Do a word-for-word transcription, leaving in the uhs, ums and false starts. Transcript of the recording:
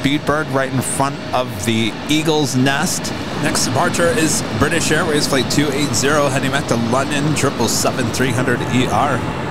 Speedbird right in front of the Eagle's Nest. Next departure is British Airways Flight two eighty heading back to London, triple seven three hundred E R.